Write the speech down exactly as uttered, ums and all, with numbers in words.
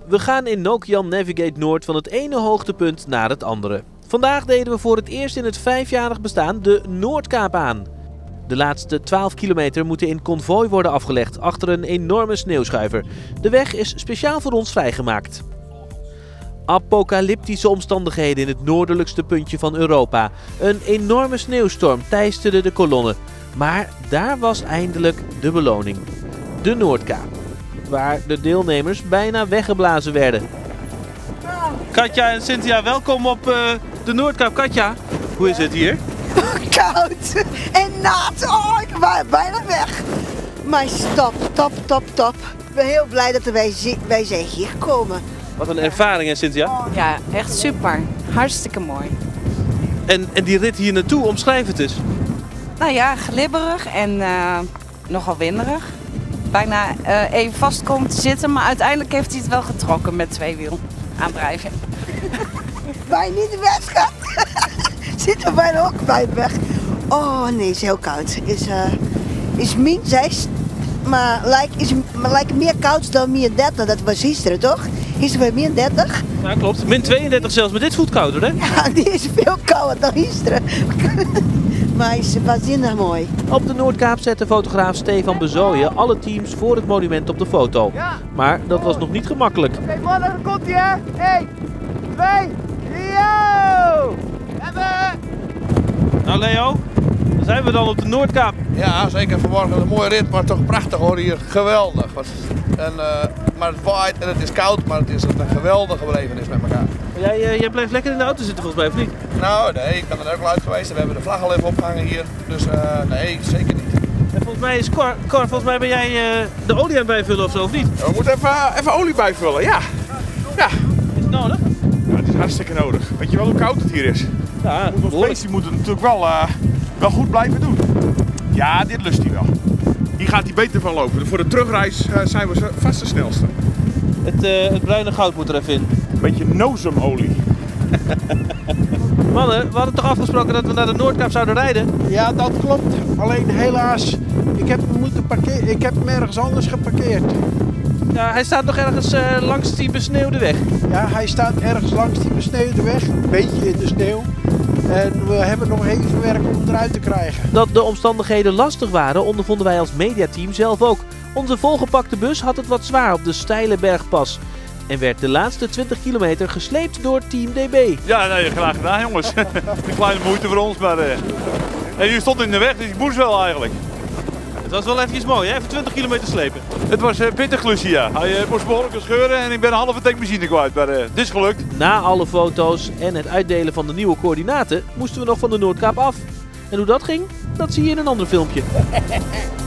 We gaan in Nokian Navigate Noord van het ene hoogtepunt naar het andere. Vandaag deden we voor het eerst in het vijfjarig bestaan de Noordkaap aan. De laatste twaalf kilometer moeten in konvooi worden afgelegd achter een enorme sneeuwschuiver. De weg is speciaal voor ons vrijgemaakt. Apocalyptische omstandigheden in het noordelijkste puntje van Europa. Een enorme sneeuwstorm teisterde de kolonne. Maar daar was eindelijk de beloning. De Noordkaap. Waar de deelnemers bijna weggeblazen werden. Katja en Cynthia, welkom op uh, de Noordkaap. Katja, hoe is het hier? Koud en nat. Oh, ik was bijna weg. Maar top, top, top, top. Ik ben heel blij dat wij, wij zijn hier gekomen. Wat een ervaring, hè, Cynthia? Ja, echt super. Hartstikke mooi. En, en die rit hier naartoe, omschrijf het eens. Nou ja, glibberig en uh, nogal winderig. Bijna uh, even vast komen te zitten, maar uiteindelijk heeft hij het wel getrokken met twee wiel aandrijving. Wij niet de weg gaat. Zitten bijna ook bij het weg. Oh nee, het is heel koud. Het is, uh, is min zes, maar lijkt, is, maar lijkt meer koud dan min dertig. Dat was gisteren, toch? Gisteren was min dertig. Ja, klopt. min tweeëndertig zelfs, maar dit voelt kouder, hè? Ja, die is veel kouder dan gisteren. Maar het is waanzinnig mooi. Op de Noordkaap zette fotograaf Stefan Bezooyen alle teams voor het monument op de foto. Maar dat was nog niet gemakkelijk. Oké, okay, mannen, daar komt hij, hè? één, twee, yo! Hebben! Nou, Leo, dan zijn we dan op de Noordkaap. Ja, zeker vanmorgen een mooie rit, maar toch prachtig hoor hier. Geweldig. En, uh, maar het waait en het is koud, maar het is een geweldige belevenis met elkaar. Jij, uh, jij blijft lekker in de auto zitten volgens mij, of niet? Nou, nee, ik ben er ook al uit geweest en we hebben de vlag al even opgehangen hier. Dus uh, nee, zeker niet. En volgens mij is Cor, Cor volgens mij ben jij uh, de olie aan het bijvullen of zo, of niet? Ja, we moeten even, even olie bijvullen, ja. ja. Is het nodig? Ja, het is hartstikke nodig. Weet je wel hoe koud het hier is? Ja, Ons beestje moet het natuurlijk wel, uh, wel goed blijven doen. Ja, dit lust hij wel. Hier gaat hij beter van lopen. Voor de terugreis uh, zijn we vast de snelste. Het, uh, het bruine goud moet er even in. Een beetje nozemolie. Mannen, we hadden toch afgesproken dat we naar de Noordkaap zouden rijden? Ja, dat klopt. Alleen helaas, ik heb hem, moeten parkeren. Ik heb hem ergens anders geparkeerd. Ja, hij staat nog ergens uh, langs die besneeuwde weg. Ja, hij staat ergens langs die besneeuwde weg. Een beetje in de sneeuw. En we hebben nog even werk om hem eruit te krijgen. Dat de omstandigheden lastig waren, ondervonden wij als mediateam zelf ook. Onze volgepakte bus had het wat zwaar op de steile bergpas. En werd de laatste twintig kilometer gesleept door Team D B. Ja, nee, graag gedaan jongens. Een kleine moeite voor ons, maar... Uh... En jullie stonden in de weg, dus ik moest wel eigenlijk. Het was wel eventjes mooi, hè? Even twintig kilometer slepen. Het was uh, pittig klusje, ja. Hij uh, moest behoorlijk scheuren en ik ben een halve tank benzine kwijt, maar uh, dit is gelukt. Na alle foto's en het uitdelen van de nieuwe coördinaten moesten we nog van de Noordkaap af. En hoe dat ging, dat zie je in een ander filmpje.